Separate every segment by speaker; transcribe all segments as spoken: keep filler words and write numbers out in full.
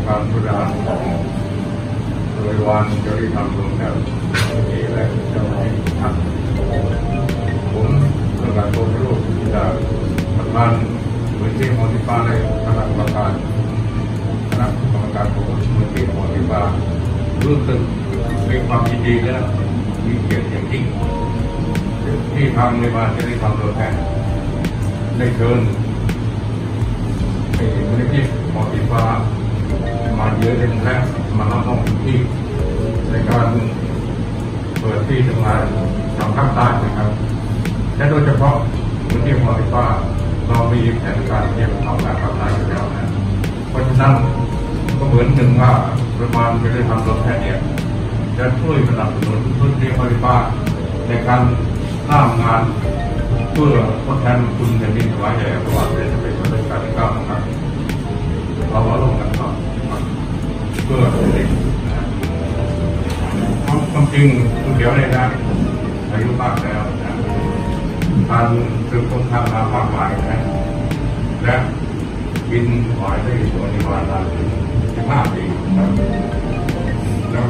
Speaker 1: การบริหารของโดยวันจริธรรมรวมแก้วที่และเจ้าหน้าที่ท่านผมประกาศโทษรูปที่จะประธานมูลที่มอติฟ้าในคณะกรรมการคณะกรรมการของมูลที่มอติฟ้ารู้สึกมีความยินดีและมีเกียรติอย่างยิ่งที่ทางในบ้านจะได้ทำตัวแทนได้เชิญมูลนิธิมอติฟ้ามาเยอะเล่นและมารับน้องที่ในการเปิดที่ทำงานทางภาคใต้นะครับและโดยเฉพาะมูลนิธิมอติฟ้าเรามีแผนการเตรียมทำงานภาคใต้อยู่แล้วนะเพราะฉะนั้นก็เหมือนหนึ่งว่าประมาณจะได้ทำตัวแทนเนี่ยจะช่วยสนับสนุนมูลนิธิมอติฟ้าในการสร้างงานเพื่อทดแทนคุณแผ่นดินถวายแด่พระบาทสมเด็จพระเจ้าอยู่หัวรัชกาลที่เก้านะครับเรามาร่วมกันต่อเพื่อเด็กความจริงคุณเดียวในด้านอายุมากแล้วนะการสืบค้นทางมามากมายนะและบินหอยได้ตัวนิวานาถึงสิบห้าปีครับแล้ว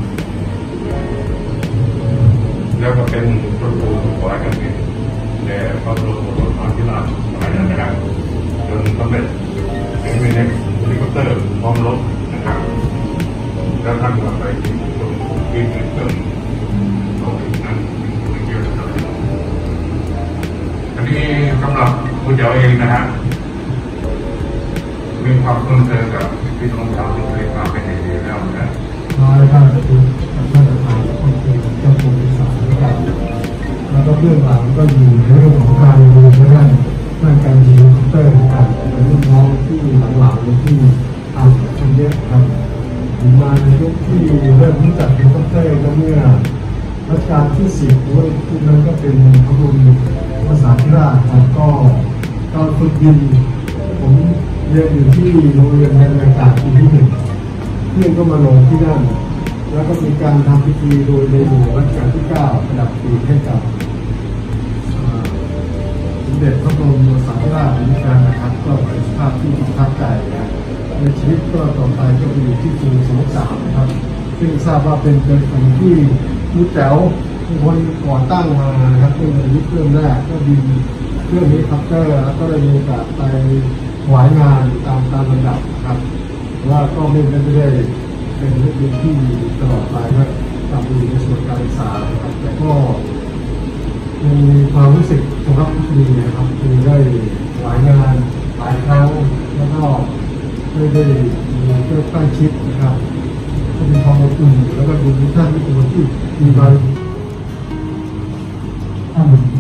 Speaker 1: แล้วก็เป็นประตูหอยกันเป็นแต่พระบรมโอรสาธิราชสมัยนั้นนะครับจนสำเร็จเป็นเฮลิคอปเตอร์พร้อมรบนะครับแล้วท่านก็ไปที่ตรงที่มีเครื่องโลหิตนั้นเป็นเกี่ยวกับอะไรอันนี้สำหรับคุณเจ้าเองนะฮะมีความเพิ่มเติมกับพี่น้องชาวสุรินทร์มาเป็นอย่างดีแล้วนะ
Speaker 2: น้อยท่านจะเป็นท่านประธานองค์กรเจ้าคุณสารนะครับแล้วก็เบื้องหลังก็อยู่ในเรื่องของการดูเรื่องด้านการยิงคอมพิวเตอร์ต่างๆเป็นลูกน้องที่หลังๆที่ทำทำเยอะครับมาในยุคที่เริ่มรู้จักคอมพิวเตอร์ก็เมื่อรัชกาลที่สิบด้วยทุกนั้นก็เป็นพระบรมภาษาธิราชครับก็ตอนฝึกยิงผมเรียนอยู่ที่โรงเรียนในอากาศปีที่หนึ่งเพื่อนก็มาลงที่นั่นแล้วก็มีการทำพิธีโดยในหลวงรัชกาลที่เก้าประดับปีให้กับสมเด็จพระบรมโอรสาธิราชในการนะครับก็เป็นภาพที่ประทับใจนะในชีวิตก็ต่อไปก็ไปอยู่ที่กรุงสมุทรสาครนะครับซึ่งทราบว่าเป็นเป็นคนที่รู้แจ๋วคนก่อตั้งมานะครับเป็นในยุคเริ่มแรกก็ดีเรื่องนี้ครับก็แล้วก็ได้มีโอกาสไปถวายงานตามตามลำดับครับว่าก็ไม่ได้ไม่ได้เป็นเรื่องที่ตลอดไปก็ทำอยู่ในส่วนการศึกษาครับแต่ก็มีความรู้สึกสำหรับที่ดีนะครับคือได้ถวายงานหลายครั้งแล้วก็ได้ได้มีเพื่อใกล้ชิดนะครับก็มีความอบอุ่นแล้วก็ดูท่านที่เป็นคนที่มีบารมี